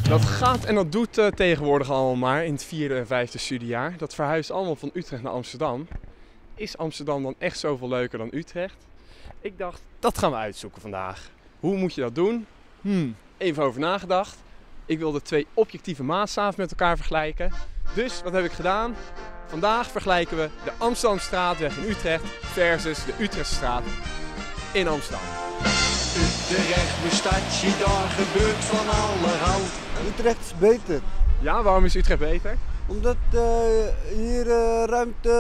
Dat gaat en dat doet tegenwoordig allemaal maar in het 4e en 5e studiejaar. Dat verhuist allemaal van Utrecht naar Amsterdam. Is Amsterdam dan echt zoveel leuker dan Utrecht? Ik dacht, dat gaan we uitzoeken vandaag. Hoe moet je dat doen? Even over nagedacht. Ik wilde 2 objectieve maatstaven met elkaar vergelijken. Dus wat heb ik gedaan? Vandaag vergelijken we de Amsterdamstraatweg in Utrecht versus de Utrechtstraat in Amsterdam. Utrecht, mijn stadje, daar gebeurt van allerhand. Utrecht is beter. Ja, waarom is Utrecht beter? Omdat hier ruimte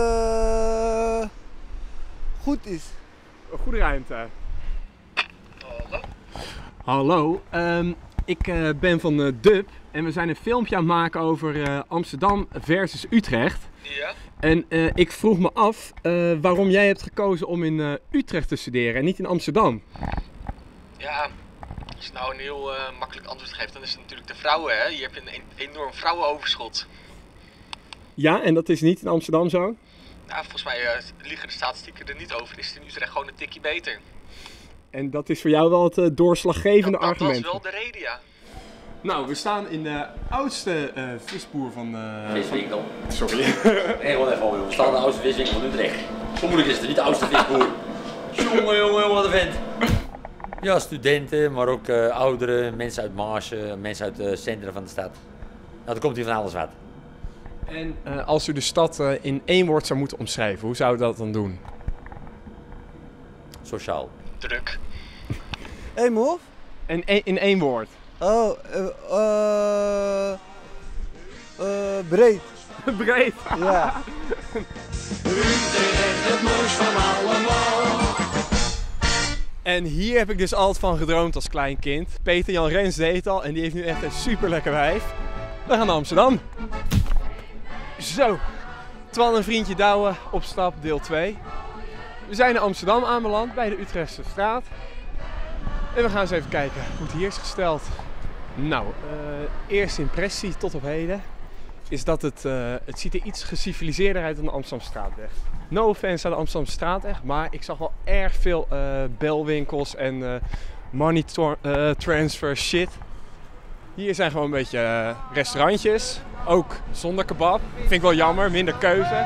goed is. Een goede ruimte. Hallo, ik ben van DUB en we zijn een filmpje aan het maken over Amsterdam versus Utrecht. Ja. En ik vroeg me af waarom jij hebt gekozen om in Utrecht te studeren en niet in Amsterdam. Ja, als je nou een heel makkelijk antwoord geeft, dan is het natuurlijk de vrouwen, hè? Je hebt een enorm vrouwenoverschot. Ja, en dat is niet in Amsterdam zo? Nou, volgens mij liegen de statistieken er niet over. Is het in Utrecht gewoon een tikje beter. En dat is voor jou wel het doorslaggevende argument? Dat was wel de reden, ja. Nou, we staan in de oudste visboer van... Viswinkel. Sorry. Nee, gewoon even over. We staan in de oudste viswinkel van Utrecht. Zo moeilijk is het, niet de oudste visboer. Jongen, wat een vent. Ja, studenten, maar ook ouderen, mensen uit Maarsen, mensen uit het centrum van de stad. Nou, er komt hier van alles wat. En als u de stad in 1 woord zou moeten omschrijven, hoe zou u dat dan doen? Sociaal. Druk. Eemhof? En in 1 woord? Oh, breed. Breed. Ja. Utrecht, het mooist van allemaal. En hier heb ik dus altijd van gedroomd als klein kind. Peter Jan Rens deed het al en die heeft nu echt een super lekker wijf. We gaan naar Amsterdam. Zo, Twan en vriendje Douwe op stap deel 2. We zijn in Amsterdam aanbeland bij de Utrechtse straat. En we gaan eens even kijken hoe het hier is gesteld. Nou, eerste impressie tot op heden is dat het ziet er iets geciviliseerder uit dan de Amsterdamstraatweg. No offense aan de Amsterdamstraatweg, maar ik zag wel erg veel belwinkels en money transfer shit. Hier zijn gewoon een beetje restaurantjes, ook zonder kebab. Vind ik wel jammer, minder keuze.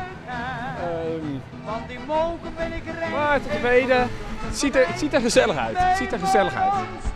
Maar tot op heden, het ziet er gezellig uit. Het ziet er gezellig uit.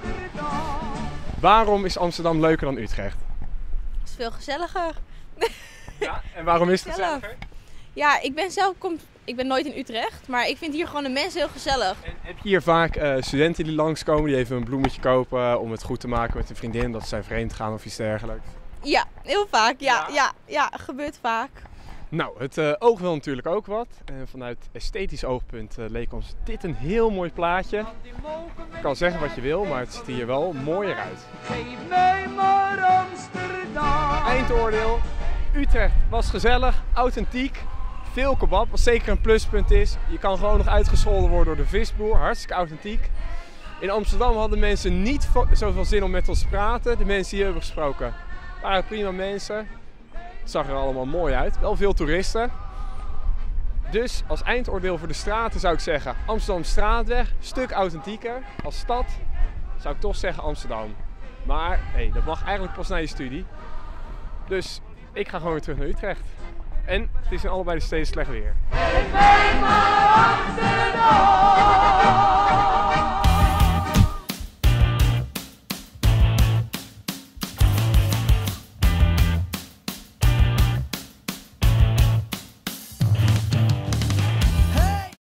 Waarom is Amsterdam leuker dan Utrecht? Het is veel gezelliger. Ja, en waarom is het gezelliger? Ja, ik ben nooit in Utrecht, maar ik vind hier gewoon de mensen heel gezellig. En heb je hier vaak studenten die langskomen, die even een bloemetje kopen om het goed te maken met een vriendin, dat ze zijn vreemd gaan of iets dergelijks? Ja, heel vaak. Ja, gebeurt vaak. Nou, het oog wil natuurlijk ook wat. En vanuit esthetisch oogpunt leek ons dit een heel mooi plaatje. Je kan zeggen wat je wil, maar het ziet hier wel mooier uit. Geef mij maar Amsterdam. Eindoordeel. Utrecht was gezellig, authentiek. Veel kebab, wat zeker een pluspunt is. Je kan gewoon nog uitgescholden worden door de visboer. Hartstikke authentiek. In Amsterdam hadden mensen niet zoveel zin om met ons te praten. De mensen die hier hebben gesproken waren prima mensen. Het zag er allemaal mooi uit. Wel veel toeristen. Dus als eindoordeel voor de straten zou ik zeggen Amsterdam Straatweg. Stuk authentieker. Als stad zou ik toch zeggen Amsterdam. Maar hey, dat mag eigenlijk pas na je studie. Dus ik ga gewoon weer terug naar Utrecht. En het is in allebei de steden slecht weer. Geef mij maar Amsterdam.